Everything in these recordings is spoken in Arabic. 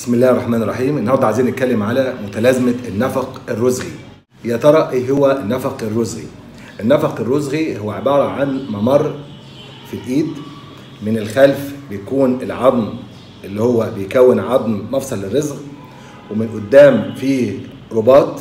بسم الله الرحمن الرحيم. النهارده عايزين نتكلم على متلازمة النفق الرزغي. يا ترى ايه هو النفق الرزغي؟ النفق الرزغي هو عبارة عن ممر في الايد. من الخلف بيكون العظم اللي هو بيكون عظم مفصل الرزغ، ومن قدام فيه رباط،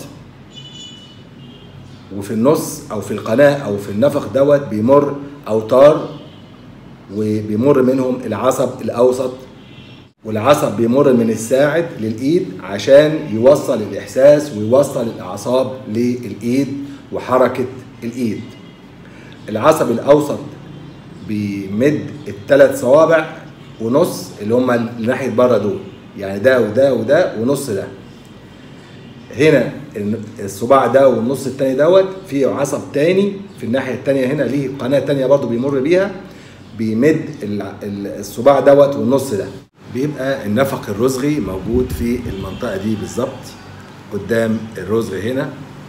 وفي النص او في القناة او في النفق دوت بيمر اوتار، وبيمر منهم العصب الاوسط، والعصب بيمر من الساعد للايد عشان يوصل الاحساس ويوصل الاعصاب للايد وحركه الايد. العصب الاوسط بيمد الثلاث صوابع ونص اللي هما اللي ناحيه بره دول، يعني ده وده وده ونص ده. هنا الصباع ده والنص التاني دوت فيه عصب تاني في الناحيه التانيه، هنا ليه قناه تانيه برضو بيمر بيها، بيمد الصباع دوت والنص ده. بيبقى النفق الرزغي موجود في المنطقة دي بالظبط، قدام الرزغ هنا،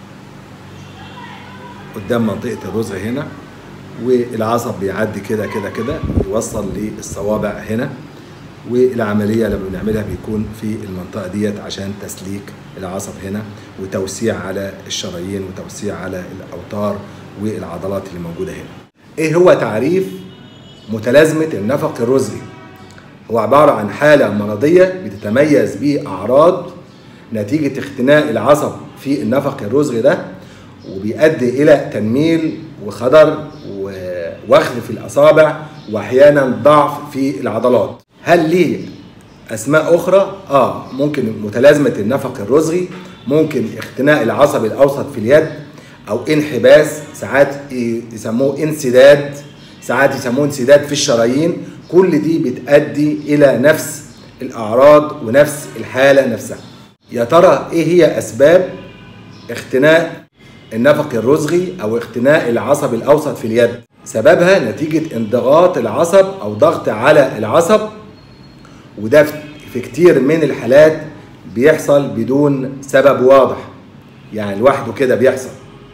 قدام منطقة الرزغ هنا، والعصب بيعدي كده كده كده يوصل للصوابع هنا، والعملية لما بنعملها بيكون في المنطقة ديت عشان تسليك العصب هنا وتوسيع على الشرايين وتوسيع على الأوتار والعضلات اللي موجودة هنا. ايه هو تعريف متلازمة النفق الرزغي؟ هو عبارة عن حالة مرضية بتتميز بأعراض نتيجة اختناق العصب في النفق الرزغي ده، وبيؤدي إلى تنميل وخضر ووخز في الأصابع وأحيانا ضعف في العضلات. هل ليه أسماء أخرى؟ ممكن متلازمة النفق الرزغي، ممكن اختناق العصب الأوسط في اليد، أو انحباس، ساعات يسموه انسداد، ساعات يسموه انسداد في الشرايين. كل دي بتؤدي إلى نفس الأعراض ونفس الحالة نفسها. يا ترى إيه هي أسباب اختناق النفق الرزغي أو اختناق العصب الأوسط في اليد؟ سببها نتيجة انضغاط العصب أو ضغط على العصب، وده في كتير من الحالات بيحصل بدون سبب واضح، يعني لوحده كده بيحصل.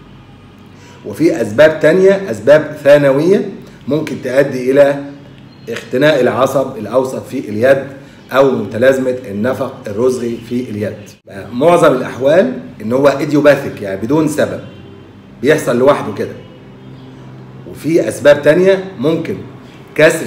وفي أسباب تانية، أسباب ثانوية، ممكن تؤدي إلى اختناق العصب الأوسط في اليد أو متلازمة النفق الرزغي في اليد. معظم الأحوال إن هو إيديوباثيك، يعني بدون سبب، بيحصل لوحده كده. وفي أسباب تانية، ممكن كسر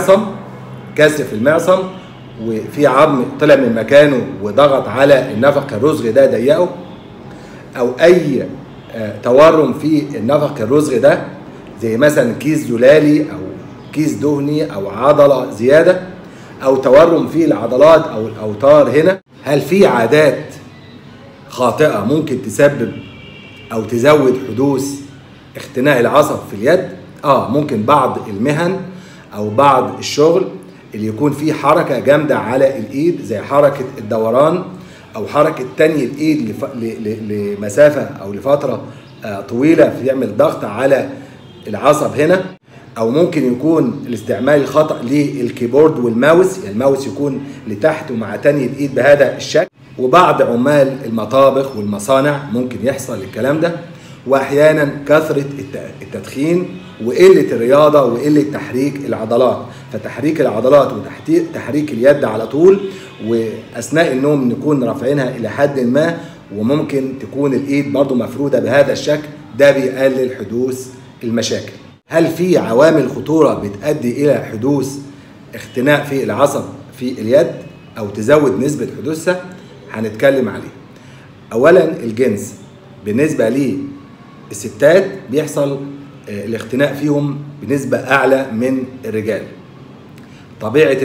في المعصم وفي عظم طلع من مكانه وضغط على النفق الرزغي ده ضيقه، أو أي تورم في النفق الرزغي ده زي مثلا كيس زلالي أو كيس دهني أو عضلة زيادة، أو تورم في العضلات أو الأوتار هنا. هل في عادات خاطئة ممكن تسبب أو تزود حدوث اختناق العصب في اليد؟ ممكن بعض المهن أو بعض الشغل اللي يكون فيه حركة جامدة على الإيد، زي حركة الدوران أو حركة تاني الإيد لمسافة أو لفترة طويلة، فيعمل ضغط على العصب هنا. او ممكن يكون الاستعمال الخطأ للكيبورد والماوس، يعني الماوس يكون لتحت ومع تاني الايد بهذا الشكل. وبعض عمال المطابخ والمصانع ممكن يحصل الكلام ده. واحيانا كثرة التدخين وقلة الرياضة وقلة تحريك العضلات، فتحريك العضلات وتحريك اليد على طول، واثناء النوم نكون رافعينها الى حد ما، وممكن تكون الايد برضو مفرودة بهذا الشكل، ده بيقلل حدوث المشاكل. هل في عوامل خطورة بتؤدي إلى حدوث اختناق في العصب في اليد أو تزود نسبة حدوثها؟ هنتكلم عليه. أولا الجنس، بالنسبة للستات بيحصل الاختناق فيهم بنسبة أعلى من الرجال. طبيعة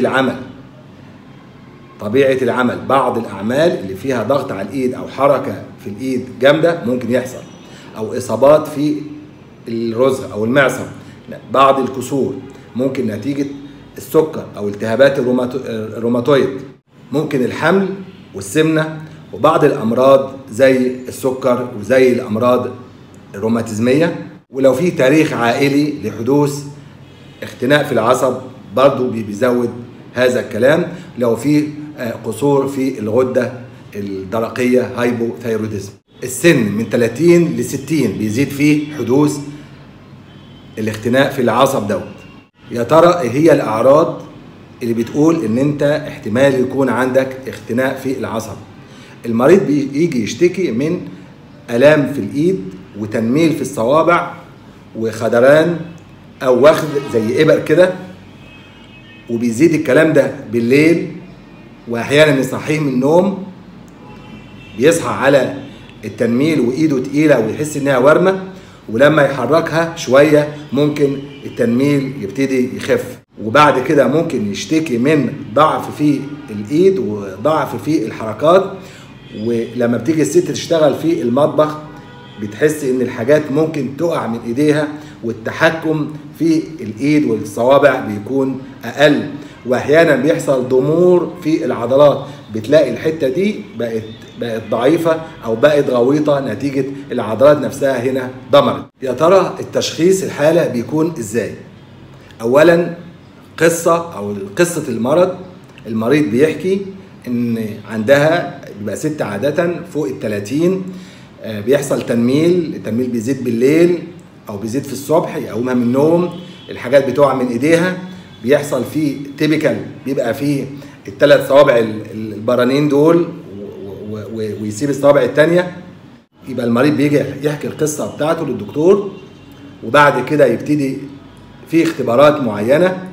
العمل، بعض الأعمال اللي فيها ضغط على الإيد أو حركة في الإيد جامدة ممكن يحصل، أو إصابات في الرزغ أو المعصم، بعض الكسور، ممكن نتيجة السكر أو التهابات الروماتويد، ممكن الحمل والسمنة، وبعض الأمراض زي السكر وزي الأمراض الروماتيزمية. ولو في تاريخ عائلي لحدوث اختناق في العصب برضو بيزود هذا الكلام. لو في قصور في الغدة الدرقية، هايبوثايروديزم. السن من 30 ل 60 بيزيد فيه حدوث الاختناق في العصب دوت. يا ترى ايه هي الأعراض اللي بتقول ان انت احتمال يكون عندك اختناق في العصب. المريض بيجي يشتكي من آلام في الايد وتنميل في الصوابع وخدران او واخد زي ابر كده، وبيزيد الكلام ده بالليل، واحيانا يصحيه من النوم بيصحى على التنميل وايده تقيله ويحس انها ورمه، ولما يحركها شويه ممكن التنميل يبتدي يخف. وبعد كده ممكن يشتكي من ضعف في الايد وضعف في الحركات، ولما بتيجي الست تشتغل في المطبخ بتحس ان الحاجات ممكن تقع من ايديها، والتحكم في الايد والصوابع بيكون اقل، واحيانا بيحصل ضمور في العضلات، بتلاقي الحته دي بقت ضعيفه او بقت غويطه نتيجه العضلات نفسها هنا ضمرت. يا ترى التشخيص الحاله بيكون ازاي؟ اولا قصه المريض بيحكي ان عندها، بيبقى ست عاده فوق ال30، بيحصل التنميل بيزيد بالليل او بيزيد في الصبح، يقومها من النوم الحاجات بتقع من ايديها، بيحصل فيه تيبيكال، بيبقى فيه ال3 صوابع البرانين دول ويسيب الصوابع الثانيه. يبقى المريض بيجي يحكي القصه بتاعته للدكتور، وبعد كده يبتدي في اختبارات معينه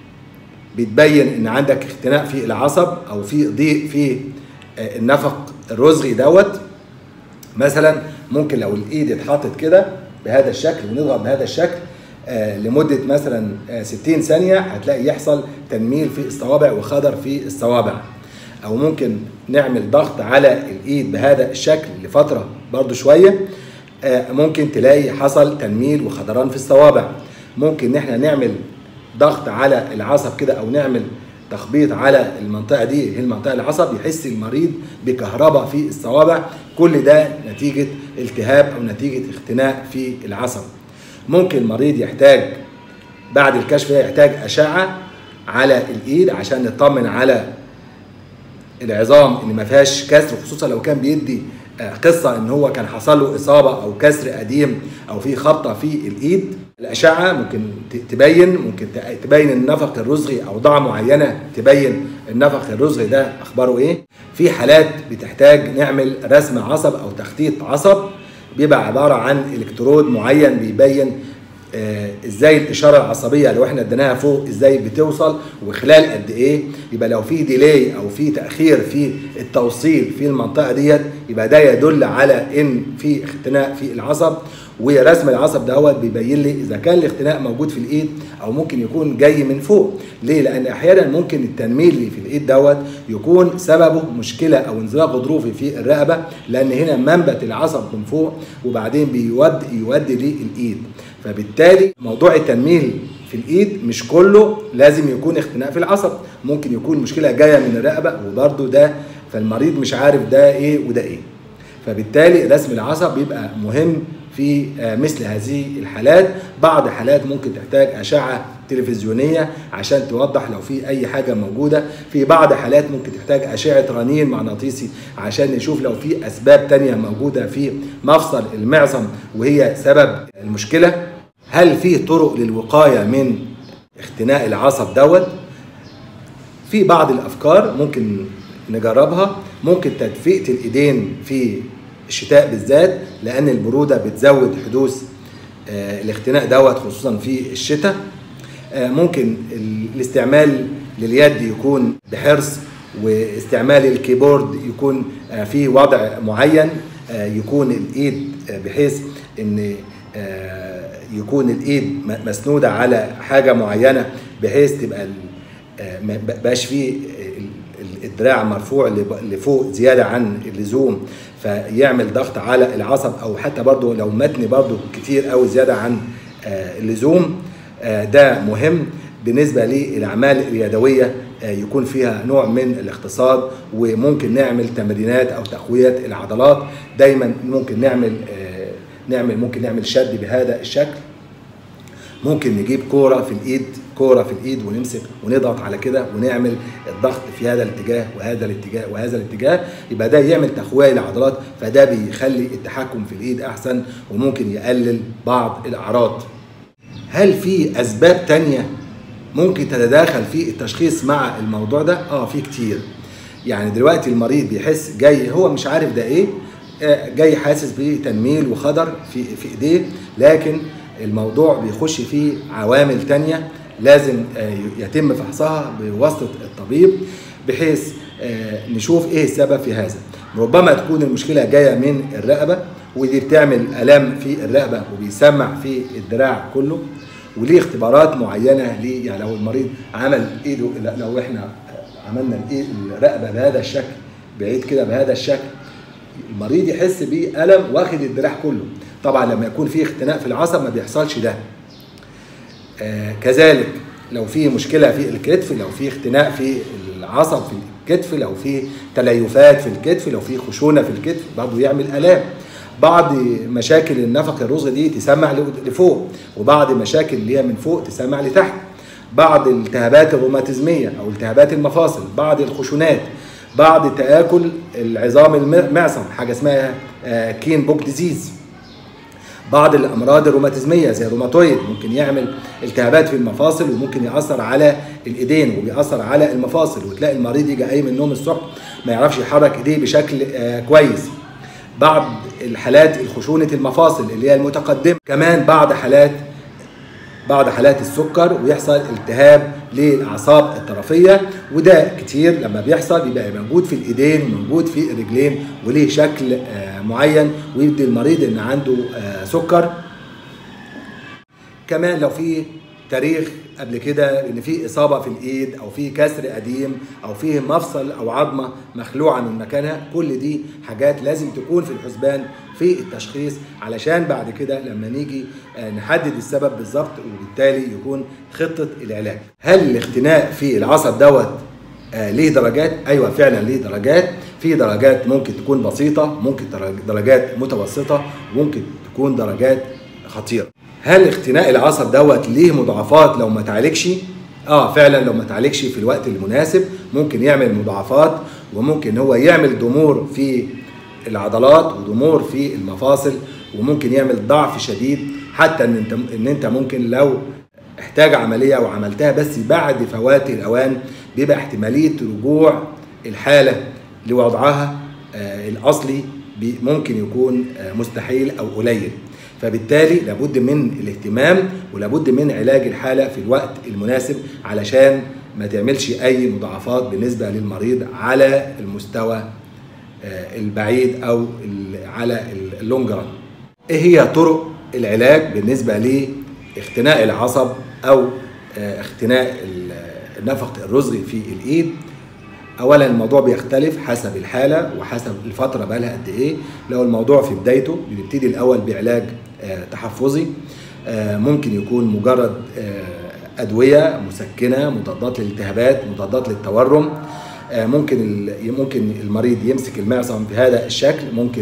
بتبين ان عندك اختناق في العصب او في ضيق في النفق الرزغي دوت. مثلا ممكن لو الايد اتحطت كده بهذا الشكل ونضغط بهذا الشكل لمده مثلا 60 ثانيه، هتلاقي يحصل تنميل في الصوابع وخدر في الصوابع. او ممكن نعمل ضغط على الايد بهذا الشكل لفتره برضو شويه، ممكن تلاقي حصل تنميل وخدران في الصوابع. ممكن ان احنا نعمل ضغط على العصب كده او نعمل تخبيط على المنطقه دي، هي المنطقه العصب، يحس المريض بكهرباء في الصوابع. كل ده نتيجه التهاب او نتيجه اختناق في العصب. ممكن المريض يحتاج بعد الكشف ده يحتاج اشعه على الايد عشان نطمن على العظام ان ما فيهاش كسر، خصوصا لو كان بيدي قصه ان هو كان حصل له اصابه او كسر قديم او في خبطه في الايد. الاشعه ممكن تبين النفق الرزغي، او ضعه معينه تبين النفق الرزغي ده اخباره ايه. في حالات بتحتاج نعمل رسم عصب او تخطيط عصب، بيبقى عباره عن الكترود معين بيبين ازاي الاشاره العصبيه لو احنا اديناها فوق ازاي بتوصل وخلال قد ايه. يبقى لو في ديلي او في تاخير في التوصيل في المنطقه ديت، يبقى ده يدل على ان في اختناق في العصب. ورسم العصب دوت بيبين لي اذا كان الاختناق موجود في الايد او ممكن يكون جاي من فوق. ليه؟ لان احيانا ممكن التنميل اللي في الايد دوت يكون سببه مشكله او انزلاق غضروفي في الرقبه، لان هنا منبت العصب من فوق وبعدين يودي للايد. فبالتالي موضوع التنميل في الايد مش كله لازم يكون اختناق في العصب، ممكن يكون مشكله جايه من الرقبه وبرده ده، فالمريض مش عارف ده ايه وده ايه. فبالتالي رسم العصب بيبقى مهم في مثل هذه الحالات. بعض الحالات ممكن تحتاج اشعه تلفزيونيه عشان توضح لو في اي حاجه موجوده. في بعض الحالات ممكن تحتاج اشعه رنين مغناطيسي عشان نشوف لو في اسباب تانية موجوده في مفصل المعصم وهي سبب المشكله. هل في طرق للوقايه من اختناق العصب دوت؟ في بعض الافكار ممكن نجربها. ممكن تدفئه الايدين في الشتاء بالذات، لان البروده بتزود حدوث الاختناق دوت خصوصا في الشتاء. ممكن الاستعمال لليد يكون بحرص، واستعمال الكيبورد يكون في وضع معين، يكون الايد بحيث ان يكون الايد مسنوده على حاجه معينه بحيث تبقى ما بقاش فيه الدراع مرفوع لفوق زياده عن اللزوم، فيعمل ضغط على العصب، او حتى برضو لو متني برضو كتير او زياده عن اللزوم. ده مهم. بالنسبه للاعمال اليدويه يكون فيها نوع من الاقتصاد، وممكن نعمل تمرينات او تقويه العضلات. دايما ممكن نعمل شد بهذا الشكل. ممكن نجيب كوره في الايد ونمسك ونضغط على كده ونعمل الضغط في هذا الاتجاه وهذا الاتجاه وهذا الاتجاه، يبقى ده يعمل تقويه للعضلات، فده بيخلي التحكم في الايد احسن وممكن يقلل بعض الاعراض. هل في اسباب تانية ممكن تتداخل في التشخيص مع الموضوع ده؟ في كتير. يعني دلوقتي المريض بيحس جاي هو مش عارف ده ايه، جاي حاسس بتنميل وخضر في ايديه، لكن الموضوع بيخش فيه عوامل تانية لازم يتم فحصها بواسطة الطبيب، بحيث نشوف ايه السبب في هذا. ربما تكون المشكلة جاية من الرقبة، ودي بتعمل ألم في الرقبة وبيسمع في الدراع كله، وليه اختبارات معينة ليه. يعني لو المريض عمل ايده، لو احنا عملنا الرقبة بهذا الشكل بعيد كده بهذا الشكل، المريض يحس بألم واخد الدراع كله. طبعا لما يكون في اختناق في العصب ما بيحصلش ده. كذلك لو في مشكلة في الكتف، لو في اختناق في العصب في الكتف، لو في تليفات في الكتف، لو في خشونة في الكتف، برضه يعمل آلام. بعض مشاكل النفق الرزغ دي تسمع لفوق، وبعض مشاكل اللي هي من فوق تسمع لتحت. بعض الالتهابات الروماتيزمية أو التهابات المفاصل، بعض الخشونات، بعض تآكل العظام المعصم، حاجة اسمها كين بوك ديزيز. بعض الامراض الروماتيزميه زي الروماتويد ممكن يعمل التهابات في المفاصل، وممكن ياثر على الايدين وبيأثر على المفاصل، وتلاقي المريض يجي قايم من النوم الصبح ما يعرفش يحرك ايديه بشكل كويس. بعض الحالات الخشونه المفاصل اللي هي المتقدمه، كمان بعض حالات السكر، ويحصل التهاب للاعصاب الطرفيه، وده كتير لما بيحصل بيبقى موجود في الايدين وموجود في الرجلين وليه شكل معين، ويدي المريض ان عنده سكر. كمان لو في تاريخ قبل كده ان في اصابه في الايد او في كسر قديم او في مفصل او عظمه مخلوعه من مكانها، كل دي حاجات لازم تكون في الحسبان في التشخيص، علشان بعد كده لما نيجي نحدد السبب بالظبط، وبالتالي يكون خطه العلاج. هل الاختناق في العصب دوت ليه درجات؟ ايوه فعلا ليه درجات. في درجات ممكن تكون بسيطه، ممكن درجات متوسطه، وممكن تكون درجات خطيره. هل اختناق العصب دوت ليه مضاعفات لو ما تعالجش؟ فعلا لو ما تعالجش في الوقت المناسب ممكن يعمل مضاعفات، وممكن هو يعمل ضمور في العضلات وضمور في المفاصل، وممكن يعمل ضعف شديد، حتى ان انت ممكن لو احتاج عمليه وعملتها بس بعد فوات الاوان بيبقى احتماليه رجوع الحاله لوضعها الاصلي ممكن يكون مستحيل او قليل. فبالتالي لابد من الاهتمام ولابد من علاج الحالة في الوقت المناسب، علشان ما تعملش أي مضاعفات بالنسبة للمريض على المستوى البعيد أو على اللونج ران. إيه هي طرق العلاج بالنسبة لاختناق العصب أو اختناق النفق الرزغي في الإيد؟ اولا الموضوع بيختلف حسب الحاله وحسب الفتره بقى لها قد ايه. لو الموضوع في بدايته بنبتدي الاول بعلاج تحفظي، ممكن يكون مجرد ادويه مسكنه، مضادات للالتهابات، مضادات للتورم. ممكن المريض يمسك المعصم بهذا الشكل، ممكن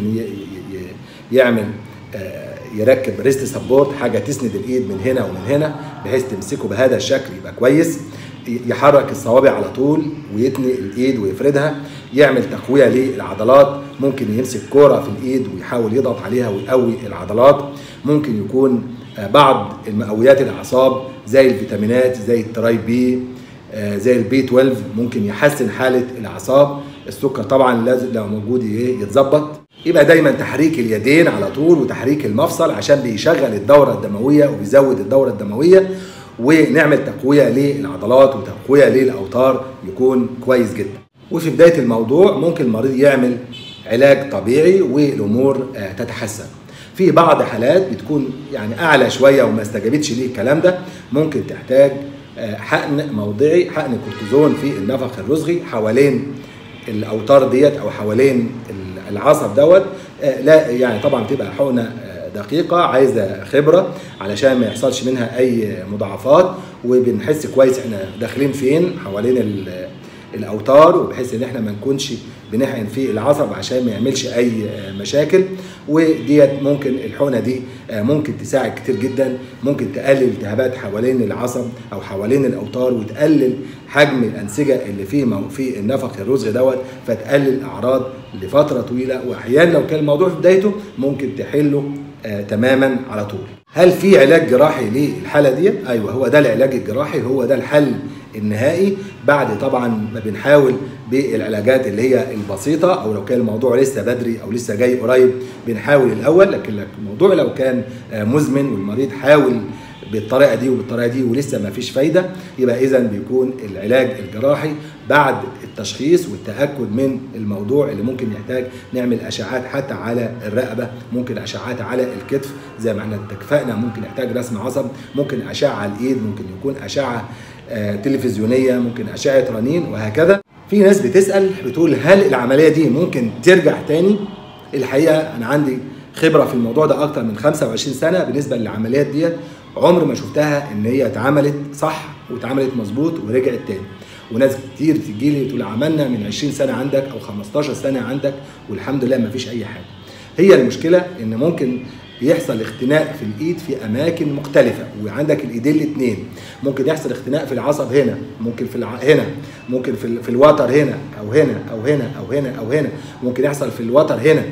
يعمل يركب ريست سبورت، حاجه تسند الايد من هنا ومن هنا بحيث تمسكه بهذا الشكل يبقى كويس. يحرك الصوابع على طول ويتني الايد ويفردها، يعمل تقويه للعضلات، ممكن يمسك كوره في الايد ويحاول يضغط عليها ويقوي العضلات. ممكن يكون بعض المقويات الاعصاب زي الفيتامينات، زي التراي بي، زي البي 12 ممكن يحسن حاله الاعصاب. السكر طبعا لازم لو موجود يتظبط. يبقى دايما تحريك اليدين على طول وتحريك المفصل عشان بيشغل الدوره الدمويه وبيزود الدوره الدمويه، ونعمل تقويه للعضلات وتقويه للاوتار يكون كويس جدا. وفي بدايه الموضوع ممكن المريض يعمل علاج طبيعي والامور تتحسن. في بعض حالات بتكون يعني اعلى شويه وما استجابتش ليه الكلام ده، ممكن تحتاج حقن موضعي، حقن كورتيزون في النفق الرزغي حوالين الاوتار ديت او حوالين العصب دوت. لا يعني طبعا تبقى حقنه دقيقة، عايزة خبرة علشان ما يحصلش منها أي مضاعفات، وبنحس كويس احنا داخلين فين حوالين الأوتار، وبحيث إن احنا ما نكونش بنحقن في العصب عشان ما يعملش أي مشاكل. وديت ممكن الحقنة دي ممكن تساعد كتير جدا، ممكن تقلل التهابات حوالين العصب أو حوالين الأوتار، وتقلل حجم الأنسجة اللي في النفق الرزغي دوت، فتقلل الأعراض لفترة طويلة. وأحيانا لو كان الموضوع في بدايته ممكن تحله تماما على طول. هل في علاج جراحي للحاله دي؟ ايوه، هو ده العلاج الجراحي، هو ده الحل النهائي بعد طبعا ما بنحاول بالعلاجات اللي هي البسيطه، او لو كان الموضوع لسه بدري او لسه جاي قريب بنحاول الاول. لكن الموضوع لو كان مزمن والمريض حاول بالطريقه دي وبالطريقه دي ولسه ما فيش فايده، يبقى اذا بيكون العلاج الجراحي بعد التشخيص والتاكد من الموضوع، اللي ممكن يحتاج نعمل اشعات حتى على الرقبه، ممكن اشعات على الكتف زي ما احنا اتفقنا، ممكن يحتاج رسم عصب، ممكن اشعه على الايد، ممكن يكون اشعه تلفزيونيه، ممكن اشعه رنين وهكذا. في ناس بتسال بتقول هل العمليه دي ممكن ترجع تاني؟ الحقيقه انا عندي خبره في الموضوع ده اكتر من 25 سنه بالنسبه للعمليات ديت، عمر ما شفتها ان هي اتعملت صح واتعملت مظبوط ورجعت تاني. وناس كتير تجي لي تقول عملنا من 20 سنه عندك او 15 سنه عندك والحمد لله ما فيش اي حاجه. هي المشكله ان ممكن بيحصل اختناق في الايد في اماكن مختلفه، وعندك الايدين الاثنين ممكن يحصل اختناق في العصب هنا، ممكن في هنا، ممكن في الوتر هنا او هنا او هنا او هنا او هنا، ممكن يحصل في الوتر هنا،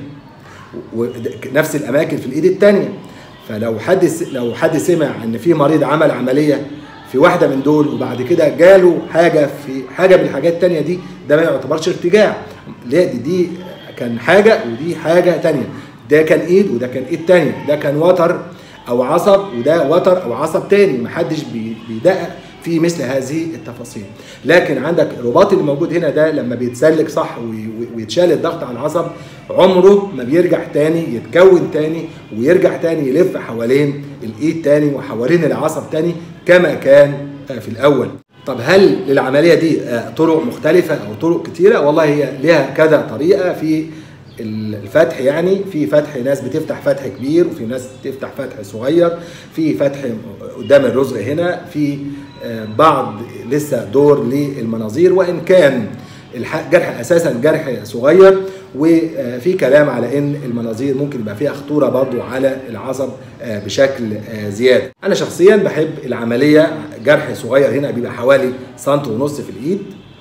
ونفس الاماكن في الايد الثانيه. فلو حد سمع ان في مريض عمل عمليه في واحده من دول وبعد كده جاله حاجه في حاجه من الحاجات الثانيه دي، ده ما يعتبرش ارتجاع. دي كان حاجه ودي حاجه ثانيه، ده كان ايد وده كان ايد ثانيه، ده كان وتر او عصب وده وتر او عصب ثاني، محدش بيدقق في مثل هذه التفاصيل. لكن عندك الرباط اللي موجود هنا ده لما بيتسلك صح ويتشال الضغط على العصب، عمره ما بيرجع تاني يتكون تاني ويرجع تاني يلف حوالين الايد تاني وحوالين العصب تاني كما كان في الاول. طب هل للعمليه دي طرق مختلفه او طرق كتيره؟ والله هي لها كذا طريقه في الفتح. يعني في فتح ناس بتفتح فتح كبير، وفي ناس بتفتح فتح صغير، في فتح قدام الرزق هنا، في بعض لسه دور للمناظير، وان كان الجرح اساسا جرح صغير، وفي كلام على ان المناظير ممكن يبقى فيها خطوره برضو على العصب بشكل زياده. انا شخصيا بحب العمليه جرح صغير هنا بيبقى حوالي 1.5 سم في الايد،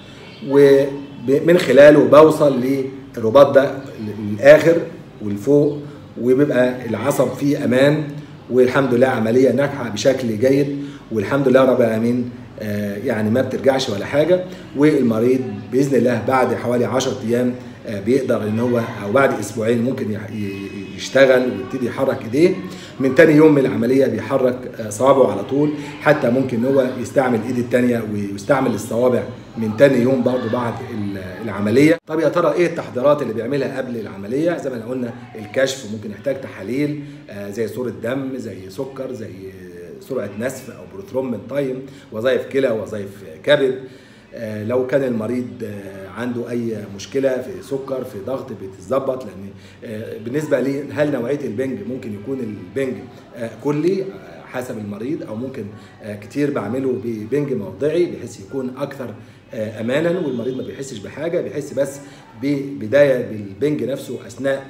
ومن خلاله بوصل للرباط ده للاخر والفوق، وبيبقى العصب فيه امان، والحمد لله عمليه ناجحه بشكل جيد، والحمد لله رب العالمين يعني ما بترجعش ولا حاجه. والمريض باذن الله بعد حوالي 10 ايام بيقدر ان هو، او بعد اسبوعين ممكن يشتغل ويبتدي يحرك ايديه. من تاني يوم من العمليه بيحرك صوابعه على طول، حتى ممكن ان هو يستعمل ايد الثانيه ويستعمل الصوابع من تاني يوم برضه بعد العمليه. طب يا ترى ايه التحضيرات اللي بيعملها قبل العمليه؟ زي ما قلنا الكشف، ممكن يحتاج تحاليل زي صوره دم، زي سكر، زي سرعه نسف او بروثرومبين تايم، وظائف كلى وظائف كبد. لو كان المريض عنده اي مشكله في سكر في ضغط بتتظبط، لان بالنسبه لي هل نوعيه البنج ممكن يكون البنج كلي حسب المريض، او ممكن كتير بعمله ببنج موضعي بحيث يكون اكثر امانا والمريض ما بيحسش بحاجه، بيحس بس ببدايه بالبنج نفسه اثناء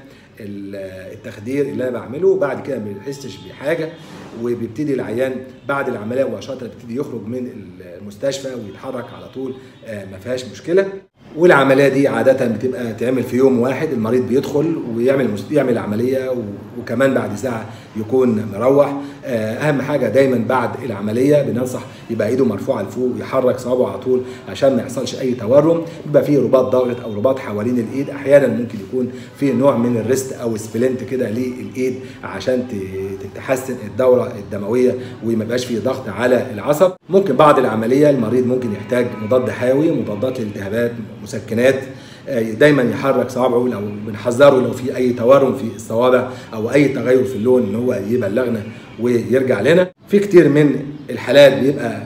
التخدير اللي انا بعمله، بعد كده ما بيحسش بحاجه، وبيبتدي العيان بعد العمليه مباشره بيبتدي يخرج من المستشفى ويتحرك على طول، ما فيهاش مشكله. والعمليه دي عاده بتبقى تعمل في يوم واحد، المريض بيدخل ويعمل عمليه وكمان بعد ساعه يكون مروح. اهم حاجه دايما بعد العمليه بننصح يبقى ايده مرفوعه لفوق ويحرك صوابعه على طول عشان ما يحصلش اي تورم. يبقى فيه رباط ضاغط او رباط حوالين الايد، احيانا ممكن يكون فيه نوع من الريست او سبلنت كده للايد عشان تحسن الدوره الدمويه وما يبقاش فيه ضغط على العصب. ممكن بعد العمليه المريض ممكن يحتاج مضاد حيوي، مضادات للالتهابات، مسكنات. دايما يحرك صوابعه، لو بنحذره لو في اي تورم في الصوابع او اي تغير في اللون ان هو يبلغنا ويرجع لنا. في كتير من الحالات بيبقى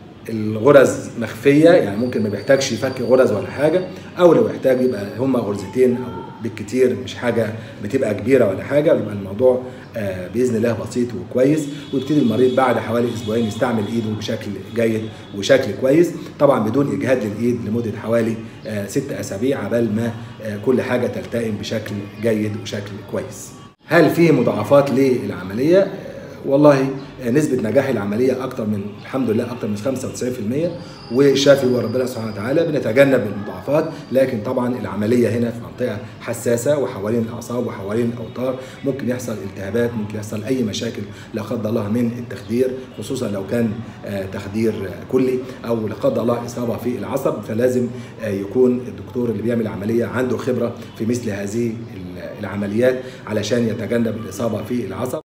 الغرز مخفيه، يعني ممكن ما بيحتاجش يفك غرز ولا حاجه، او لو يحتاج يبقى هما غرزتين او بالكتير، مش حاجه بتبقى كبيره ولا حاجه، بيبقى الموضوع باذن الله بسيط وكويس، ويبتدي المريض بعد حوالي اسبوعين يستعمل ايده بشكل جيد وشكل كويس، طبعا بدون اجهاد للايد لمده حوالي 6 اسابيع عبال ما كل حاجه تلتئم بشكل جيد وشكل كويس. هل في مضاعفات للعمليه؟ والله نسبة نجاح العملية أكتر من الحمد لله أكتر من 95%، وشافي وربنا سبحانه وتعالى بنتجنب المضاعفات. لكن طبعا العملية هنا في منطقة حساسة وحوالين الأعصاب وحوالين الأوتار، ممكن يحصل التهابات، ممكن يحصل أي مشاكل لا قدر الله من التخدير، خصوصا لو كان تخدير كلي أو لا قدر الله إصابة في العصب. فلازم يكون الدكتور اللي بيعمل العملية عنده خبرة في مثل هذه العمليات علشان يتجنب الإصابة في العصب.